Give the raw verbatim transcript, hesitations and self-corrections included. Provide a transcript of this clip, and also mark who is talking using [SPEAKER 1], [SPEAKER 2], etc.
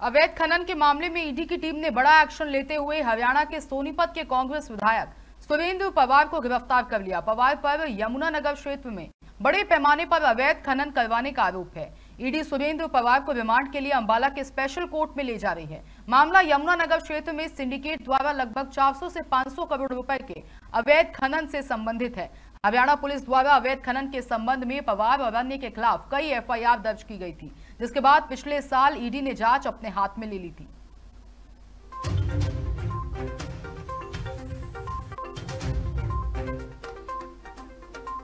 [SPEAKER 1] अवैध खनन के मामले में ईडी की टीम ने बड़ा एक्शन लेते हुए हरियाणा के सोनीपत के कांग्रेस विधायक सुरेंद्र पवार को गिरफ्तार कर लिया। पवार पर यमुनानगर क्षेत्र में बड़े पैमाने पर अवैध खनन करवाने का आरोप है। ईडी सुरेंद्र पवार को रिमांड के लिए अंबाला के स्पेशल कोर्ट में ले जा रही है। मामला यमुनानगर क्षेत्र में सिंडिकेट द्वारा लगभग चार सौ से पाँच सौ करोड़ रुपए के अवैध खनन से संबंधित है। हरियाणा पुलिस द्वारा अवैध खनन के संबंध में पवार और अन्य के खिलाफ कई एफ आई आर दर्ज की गई थी, जिसके बाद पिछले साल ईडी ने जांच अपने हाथ में ले ली थी।